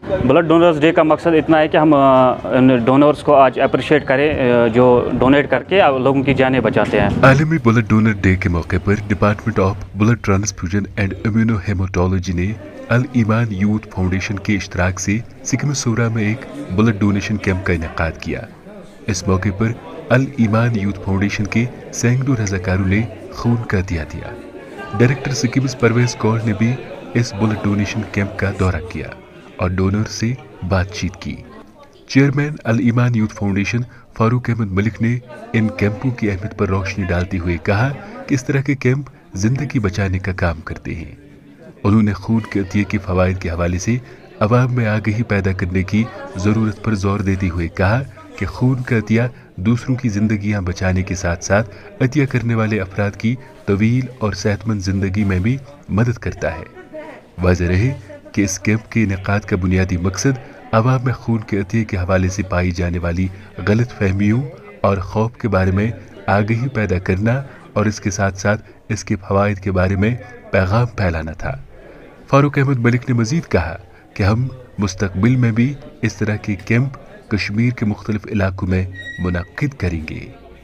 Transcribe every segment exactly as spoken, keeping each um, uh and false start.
Blood donors day का मकसद इतना है कि हम डोनर्स को आज अप्रिशिएट करें जो डोनेट करके लोगों की जानें बचाते हैं। आलमी ब्लड डोनर डे के मौके पर department of blood transfusion and immunohaematology ने अल ईमान यूथ फाउंडेशन के इश्तराक से सिक्किम सोरा में एक ब्लड डोनेशन कैंप का इनेकाद किया। इस मौके पर अल ईमान यूथ फाउंडेशन के सैकड़ों रज़ाकारों ने खून का दिया दिया। डायरेक्टर सिक्किम परवेज कौर ने भी इस ब्लड डोनेशन कैंप का दौरा किया और डोनर से बातचीत की। Chairman Al Iman Youth Foundation Farooq Ahmad Malik ने इन कैंपों की अहमियत पर रोशनी डालते हुए कहा कि इस तरह के कैंप जिंदगी बचाने का काम करते हैं। उन्होंने खून के अतिये के फवायद के हवाले से अवाम में आगाही पैदा करने की ज़रूरत पर जोर देते हुए कहा कि खून का अतिया दूसरों की ज़िंदगियां बचाने के साथ साथ अतिया करने वाले अफराद की तवील और सेहतमंद ज़िंदगी में भी मदद करता है। वाज़ेह रहे कि इस कैंप के इनेकाद का बुनियादी मकसद अवाम में खून के अतिये के हवाले से पाई जाने वाली गलत फहमियों और खौफ के बारे में आगाही पैदा करना और इसके साथ साथ इसके फवायद के बारे में पैगाम फैलाना था। फारूक अहमद मलिक ने मजीद कहा कि हम मुस्तकबिल में भी इस तरह के कैंप कश्मीर के मुख्तलिफ इलाकों में मुनक्किद करेंगे।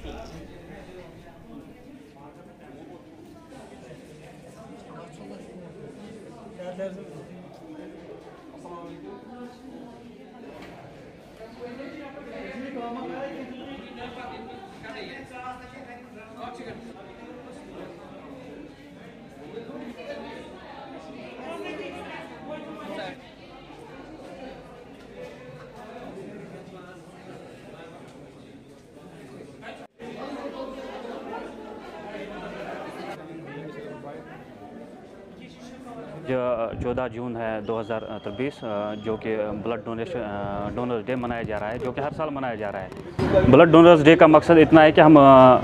जो चौदह जून है दो हज़ार तेईस जो कि ब्लड डोनेशन डोनर्स डे मनाया जा रहा है, जो कि हर साल मनाया जा रहा है। ब्लड डोनर्स डे का मकसद इतना है कि हम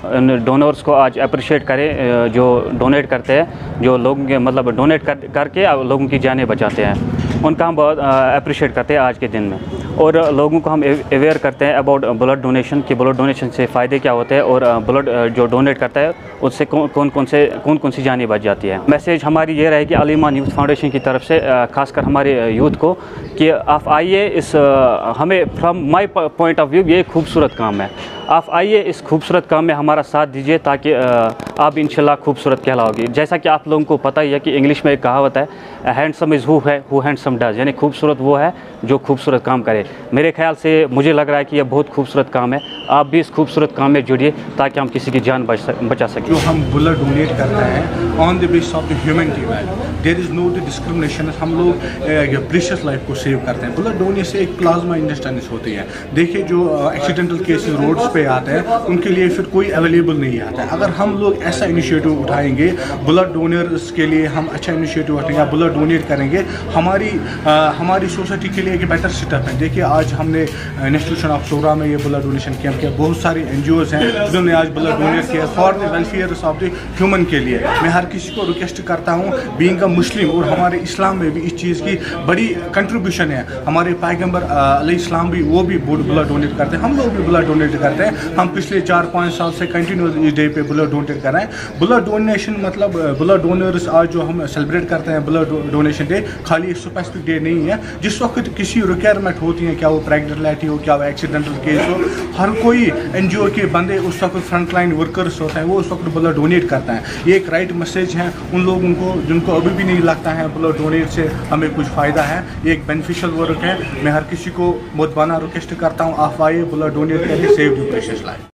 डोनर्स को आज अप्रिशिएट करें जो डोनेट करते हैं, जो लोगों के मतलब डोनेट कर करके लोगों की जानें बचाते हैं। उनका हम बहुत अप्रिशिएट करते हैं आज के दिन में, और लोगों को हम अवेयर करते हैं अबाउट ब्लड डोनेशन कि ब्लड डोनेशन से फ़ायदे क्या होते हैं और ब्लड जो डोनेट करता है उससे कौन कौन कौन से कौन कौन सी जानें बच जाती है। मैसेज हमारी ये रहे कि अल ईमान यूथ फाउंडेशन की तरफ से खासकर हमारे यूथ को कि आप आइए, इस हमें from my point of view ये खूबसूरत काम है, आप आइए इस खूबसूरत काम में हमारा साथ दीजिए ताकि आप इंशाल्लाह खूबसूरत कहलाओगे। जैसा कि आप लोगों को पता ही है कि इंग्लिश में एक कहावत है, हैंडसम इज़ हु है हु हैंडसम डज, यानी खूबसूरत वो है जो खूबसूरत काम करे। मेरे ख्याल से मुझे लग रहा है कि यह बहुत खूबसूरत काम है, आप भी इस खूबसूरत काम में जुड़िए ताकि हम किसी की जान बच बचा सकें। जो हम ब्लड डोनेट करते हैं on the basis of the humanity value, there is no the discrimination, हम लोग प्रीशियस लाइफ को सेव करते हैं। ब्लड डोनेट से एक प्लाज्मा इंडस्टेंस होती है। देखिए जो एक्सीडेंटल केसेस रोड्स पे आते हैं उनके लिए फिर कोई अवेलेबल नहीं आता है। अगर हम लोग ऐसा इनिशिएटिव उठाएंगे, ब्लड डोनर्स के लिए हम अच्छा इनिशिएटिव उठाएंगे, ब्लड डोनेट करेंगे, हमारी आ, हमारी सोसाइटी के लिए एक बेटर सेटअप है। देखिए आज हमने इंस्टीट्यूशन ऑफ सोरा में ये ब्लड डोनेशन कैंप किया, बहुत सारी एन जी ओज़ हैं जिन्होंने आज ब्लड डोनेट किया for the welfare of the human के लिए। मैं हर किसी को रिक्वेस्ट करता हूँ, बीइंग अ मुस्लिम, और हमारे इस्लाम में भी इस चीज़ की बड़ी कंट्रीब्यूशन है। हमारे पैगम्बर अलैहिस्सलाम भी वो भी ब्लड डोनेट करते हैं, हम लोग भी ब्लड डोनेट करते हैं। हम पिछले चार पाँच साल से कंटिन्यूस इस डे पे ब्लड डोनेट कर रहे हैं। ब्लड डोनेशन मतलब ब्लड डोनर्स आज जो हम सेलिब्रेट करते हैं ब्लड डोनेशन डे, खाली एक स्पेसिफिक डे नहीं है। जिस वक्त किसी रिक्वायरमेंट होती है, क्या वो प्रेगनेंट हो, क्या वो एक्सीडेंटल केस हो, हर कोई एन जी ओ के बंदे उस वक्त फ्रंट लाइन वर्कर्स होते हैं, वो उस वक्त ब्लड डोनेट करता है। ये एक राइट मैसेज है उन लोगों को जिनको अभी भी नहीं लगता है ब्लड डोनेट से हमें कुछ फ़ायदा है। ये एक बेनिफिशियल वर्क है। मैं हर किसी को बहुत बना रिक्वेस्ट करता हूँ, आप आइए ब्लड डोनेट करें, सेव द प्रेशियस लाइफ।